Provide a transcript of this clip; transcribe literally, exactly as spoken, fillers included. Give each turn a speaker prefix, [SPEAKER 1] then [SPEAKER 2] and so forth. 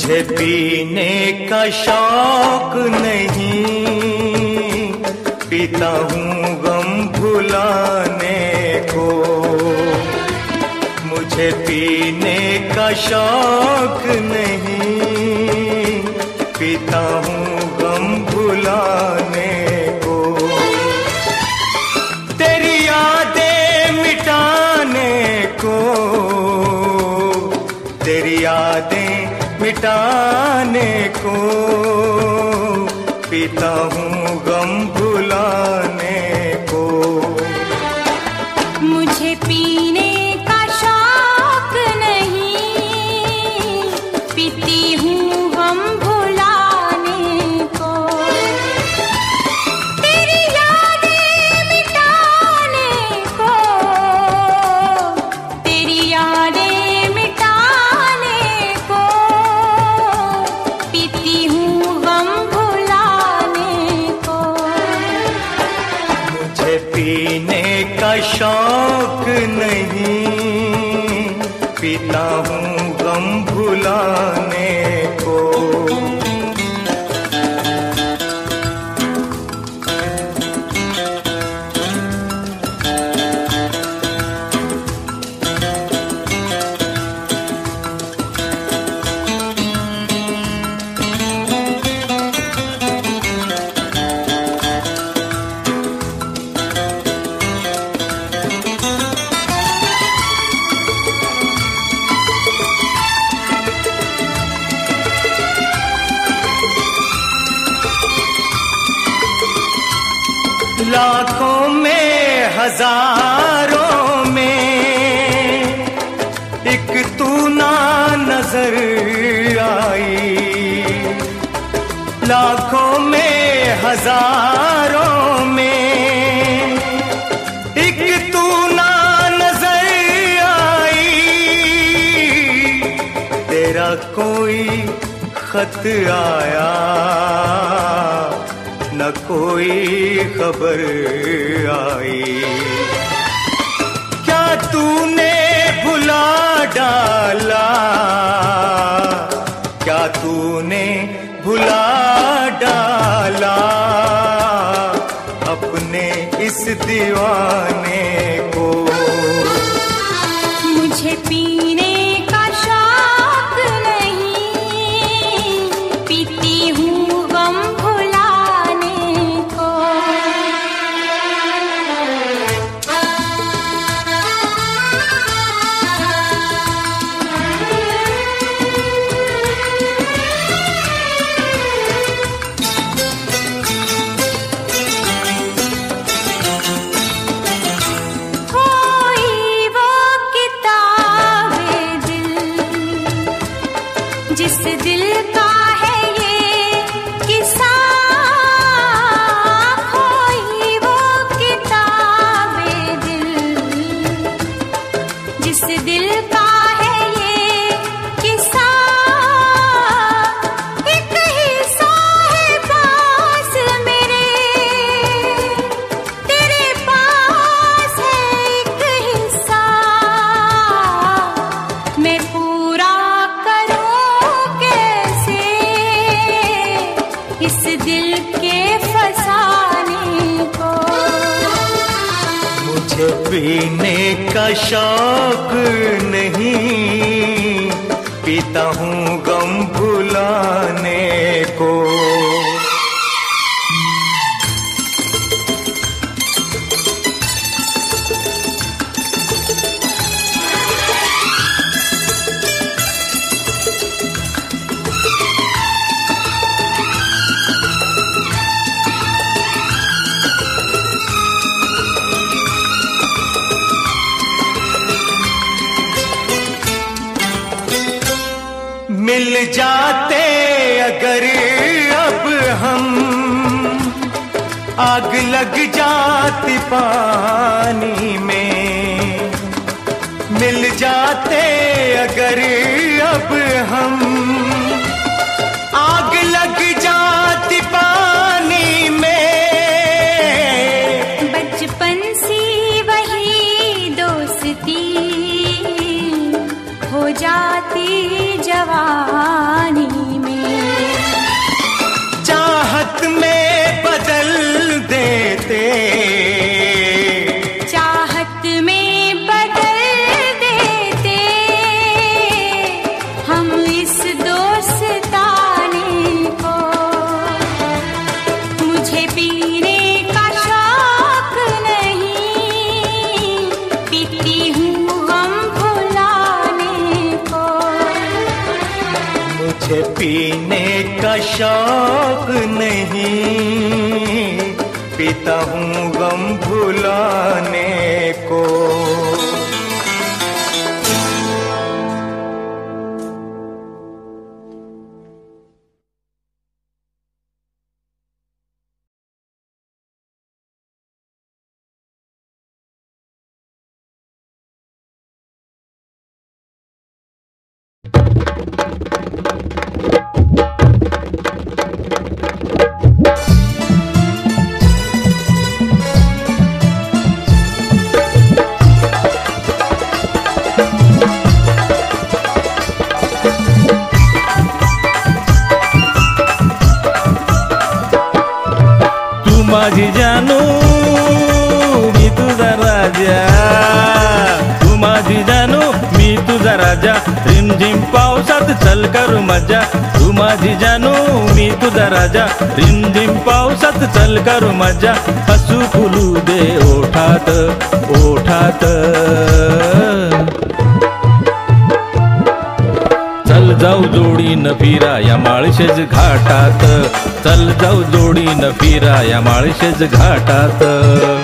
[SPEAKER 1] मुझे पीने का शौक नहीं, पीता हूँ गम भुलाने को। मुझे पीने का शौक नहीं, पीता हूँ गम भुलाने को। तेरी यादें मिटाने को, तेरी यादें मिटाने को, पीता हूँ गम भुलाने को।
[SPEAKER 2] मुझे पीने का शौक नहीं, पीती हूँ गम भुलाने को। तेरी यादें मिटाने को, तेरी यादें मिटाने को, पीती हूँ गम भुलाने को।
[SPEAKER 1] मुझे पीने का शौक नहीं, पीता हूँ गम भुलाने को। लाखों में हजारों में एक तू ना नजर आई। लाखों में हजारों में एक तू ना नजर आई। तेरा कोई खत आया न कोई खबर आई। क्या तूने भुला डाला, क्या तूने भुला डाला अपने इस दीवाने को।
[SPEAKER 2] मुझे पीने का शौक नहीं, पीती हूँ गम जिस दिल का है ये किस्सा। खोई वो किताबे दिल, जिस दिल का है ये किस्सा। एक हिस्सा है पास मेरे, तेरे पास है एक हिस्सा। मैं पूरा इस दिल के फसाने को।
[SPEAKER 1] मुझे पीने का शौक नहीं, पीता हूँ गम भुलाने को। मिल जाते अगर अब हम, आग लग जाती पानी में। मिल जाते अगर अब हम, आग लग जाती पानी में।
[SPEAKER 2] बचपन सी वही दोस्ती हो जाती जाती जवानी में।
[SPEAKER 1] चाहत में बदल देते,
[SPEAKER 2] चाहत में बदल देते हम इस दोस्ताने को। मुझे पीने का शौक नहीं, पीती हूँ गम भुलाने को।
[SPEAKER 1] मुझे पीने का शौक नहीं, पीता हूँ गम भुलाने को।
[SPEAKER 3] माझी जानू मी तुझा राजा, तू माझी जानू मी तुझा राजा, रिमझिम पावसात चल करू मजा। तू माझी जानू मी तुझा राजा, रिमझिम पावसात चल करू मजा। हसू फुलू दे ओठात ओठात, चल जाऊ जोडीनं फिरा या माळशेज घाटात, चल जाऊ जोडीनं फिरा या माळशेज घाटात।